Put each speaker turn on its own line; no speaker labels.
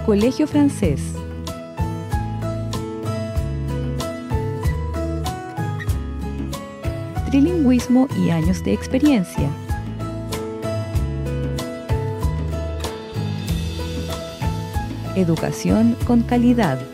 Colegio Francés. Trilingüismo y años de experiencia. Educación con calidad.